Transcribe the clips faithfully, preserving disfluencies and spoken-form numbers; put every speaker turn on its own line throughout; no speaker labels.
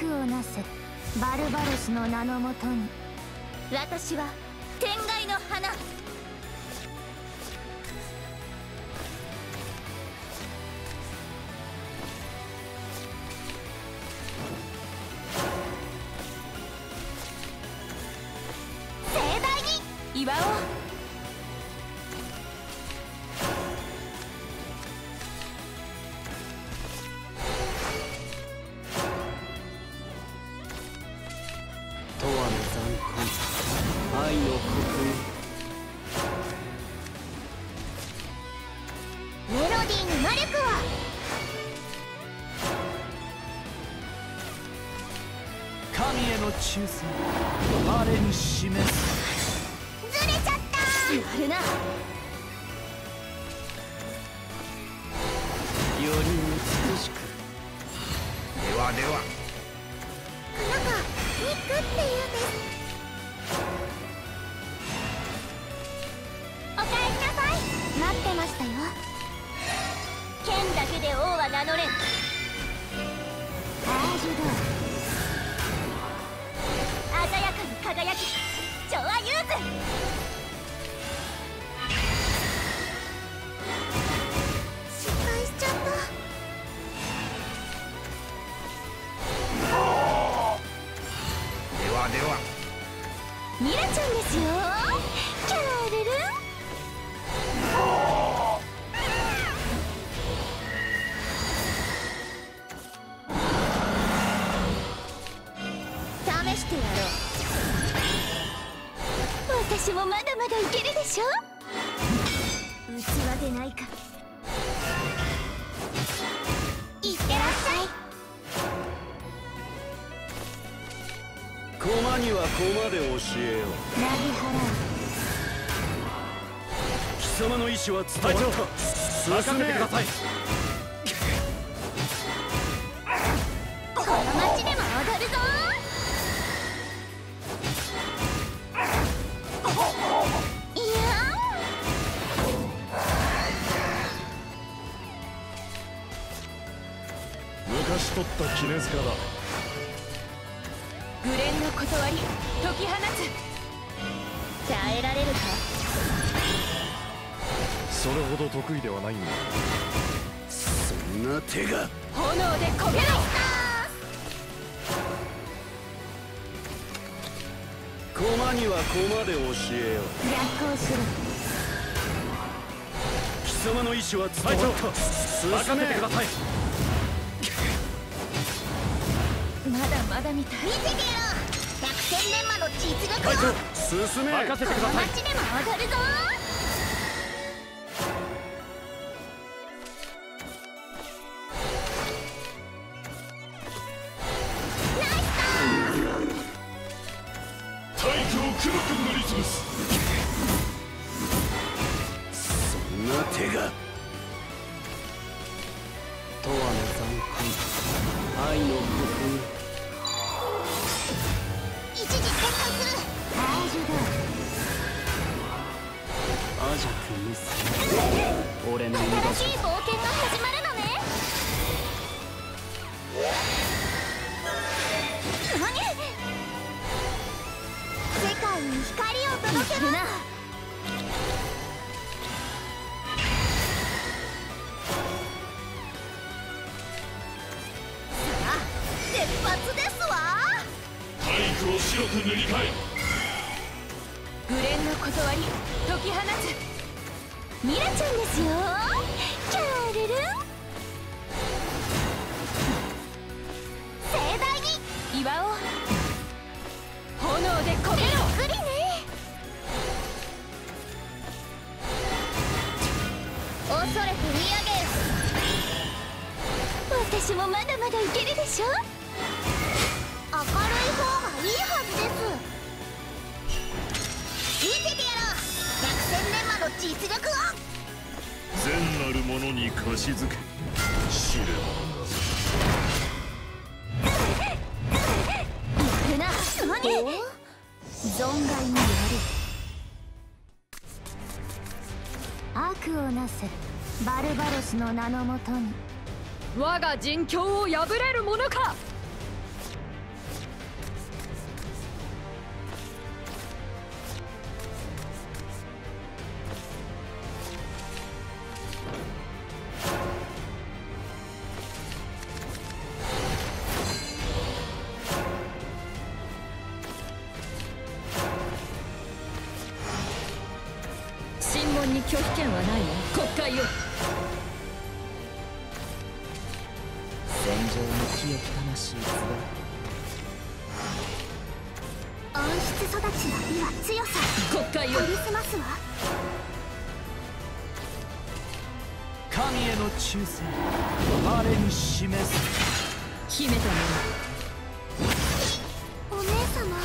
をなせバルバロスの名のもとに。私は天外の花。盛大に祝おう。愛の刻印。メロディーに魔力は。
神への忠誠我に示す。
ずれちゃったー。やるな。
より美しく。ではでは。
花がニックって言うんです。おかえりなさい。待ってましたよ。剣だけで王は名乗れん。アージュド鮮やかに輝きジョアユーズ。失敗しちゃった。
ではでは。
ミラちゃんですよ。キャールルン。試してやろう。私もまだまだいけるでしょ。器でないか。いってらっしゃい。
駒には駒で教えよう。
なぎ払う。
貴様の意志は伝わった。進めてください。
この街でも踊るぞ。いや
昔取った絹塚だ。
グレンの断り解き放つ。耐えられるか。
それほど得意ではないんだ。そんな手が。
炎で焦げろ。
駒には駒で教えよう。
逆行しろ。
貴様の意志は伝わった。任せてください。
まだまだみたい。見せてやろう。百戦錬磨の実力を。
隊長、進め。任せてください。
この街でも踊るぞ。ナイスターン。
大気を黒く塗りつぶす。そんな手が。永遠の残魂愛の刻印。
一時撤退する。アージュド
アジャク娘。俺の
新しい冒険が始まるのね。何？世界に光を届けるな。出発ですわ。
体育を白く塗り替え。
グレンの断り解き放つ。ミラちゃんですよ。キャールルン。盛大に祝おう。炎で焦げろ。びっくりね。恐れて見上げよ。私もまだまだいけるでしょ。明るい方がいいはずです。見せてやろう。百戦錬磨の実力を。
善なる者に貸し付け知れ。
やるな。何？存外にやる。悪をなせバルバロスの名のもとに。我が陣境を破れるものか。 拒否権はないの。国会よ。
戦場に清き魂集
温室育ちの美は強さ。
国会よ。
クリスマスは
神への忠誠我に示す。
秘めたもの。
お姉様。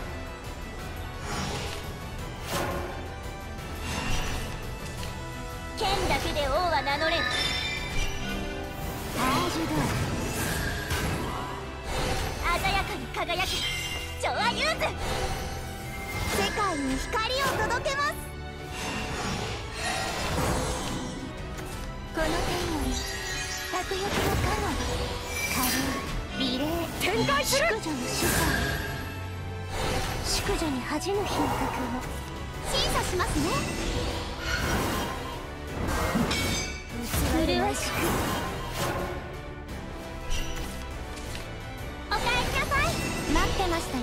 剣だけで王は名乗れん。
アージュド
鮮やかに輝きジョアユーズ。
世界に光を届けます。この点より百翼の加護軽い美麗
展開する。
淑女の主査淑女に恥じぬ品格を審査しますね。麗しくおかえりなさい。待ってましたよ。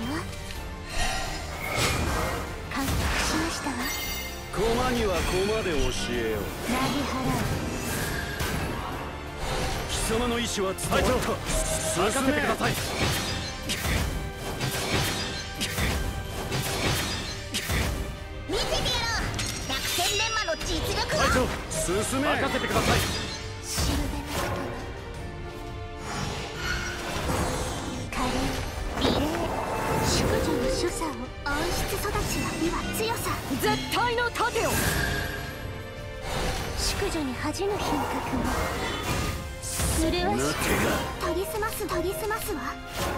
感服しましたわ。
駒には駒で教えよう。
なぎ払う。
貴様の意志は伝えた。任せてください。
見せてやろう。百戦錬磨の実力
隊
を。
長、進め。任せてください。
シルベナクトの華麗美麗淑女の所作を温室育ちの美は強さ。
絶対の盾を。
淑女に恥じぬ品格を麗しく。トリスマストリスマスは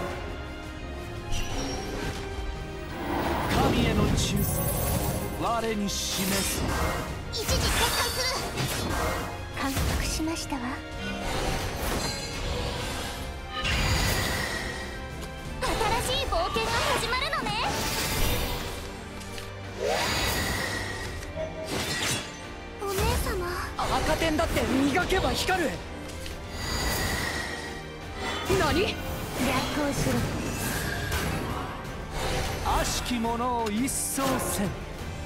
神への忠誠我に示す。
一時撤回する。感服しましたわ。
新しい冒険が始まるのね。
お姉様。
赤点だって磨けば光る。何？
逆行する。
悪しき者を一掃せん。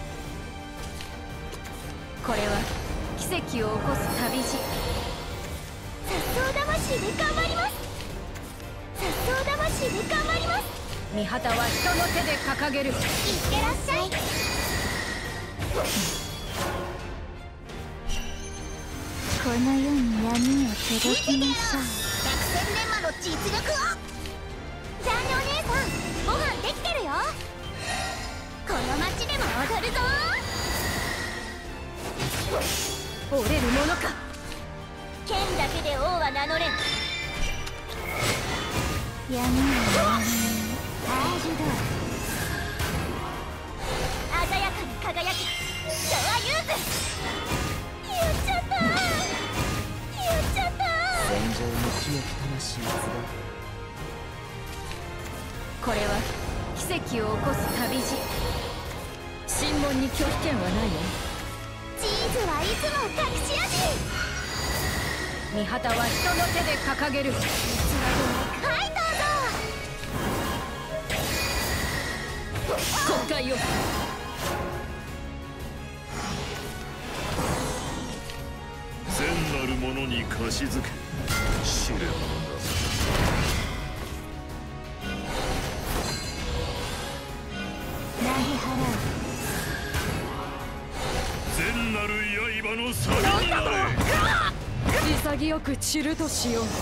これは奇跡を起こす旅路。
殺傷魂で頑張ります。殺傷魂で頑張ります。
御旗は人の手で掲げる。
いってらっしゃい。この世に闇を届きましょう。百戦錬磨の実力を。ジャーニお姉さん、ご飯できてるよ。この街でも踊るぞ。
折れるものか。
剣だけで王は名乗れん。闇を回るアージュド
鮮やかに輝きシャワユーズ。
やっちゃったやっちゃった
戦場に清き魂集
これは奇跡を起こす旅路。審問に拒否権はないの。
チーズはいつも隠し味。
御旗は人の手で掲げる。
はいどうぞ。
国会よ。
善なる者に貸し付け試練だ。
投げ払う。
善なる刃の先になれ。
潔く散るとしよう。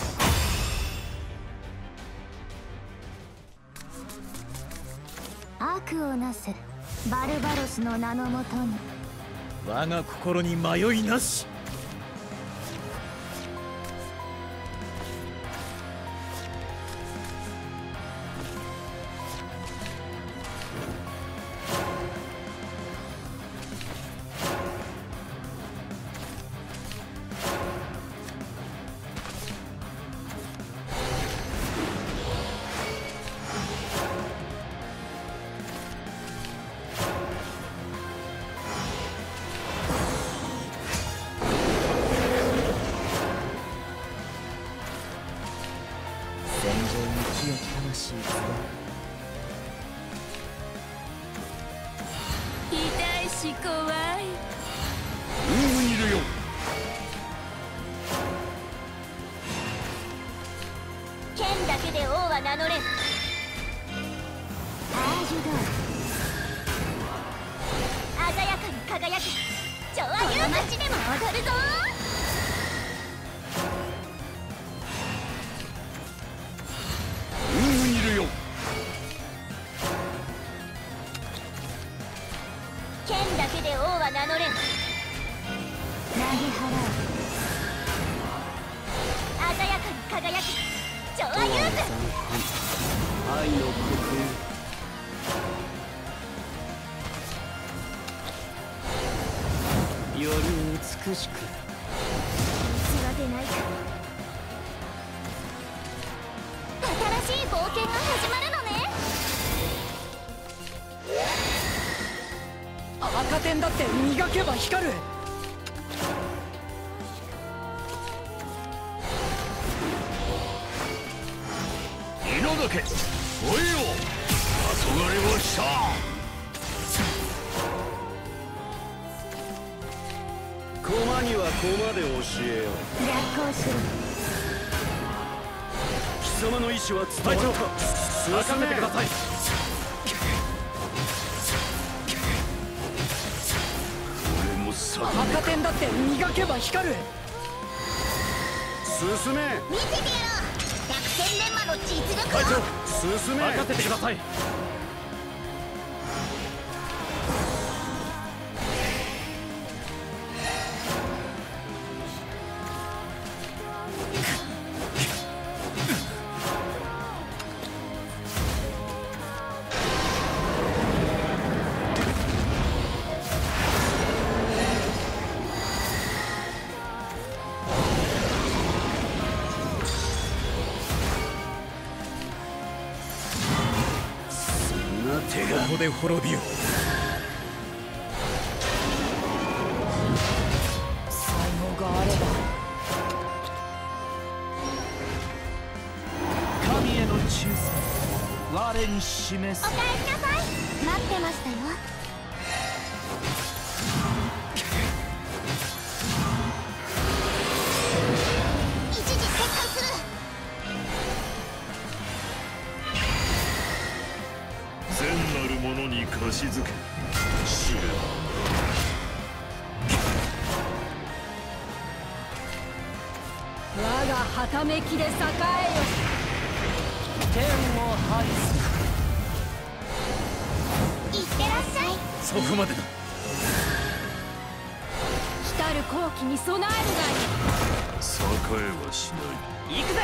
悪をなすバルバロスの名のもとに。
我が心に迷いなし。
清き魂集
痛いし怖い。
は名乗れん。アージュドー鮮やかに輝け。超アユーこの街でも踊るぞ。
運いるよ。
剣だけで王は名乗れん。投げ払う。鮮やかに輝け。超アユーズ
愛の呼吸より美しく。
道は出ないか。新しい冒険が始まるのね。
赤点だって磨けば光る。
稲だけ燃えよ。憧れはした。
駒には駒で教えよう。
逆行しろ。
貴様の意志は伝わった。
任せてください。
俺も先に
赤点だって磨けば光る。
進め。
見せてやろう。百戦錬磨の実力
隊長、
を。
進め。
任せてください。
ここで滅びよ。
才能があれば。
神への忠誠我に示す。
おかえりなさい。待ってましたよ。一時撤回する。
善なる者に貸し付け知れば。
我がはためきで栄えよ。
天を拝す。
いってらっしゃい。
そこまでだ。
来る好機に備えるがいい。
栄えはしない。
行くぜ。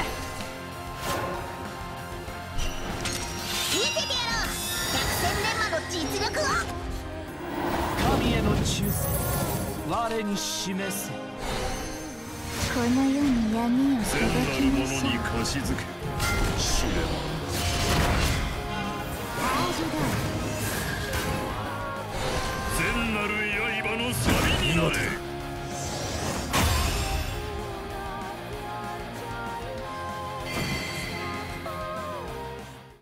見せてやろう。百戦錬磨の実力を。
神への忠誠我に示せ。
この世に闇を
善な
届
る者
きましょう。
に貸し付け知れば。
大丈夫。
善なる刃の錆になれ。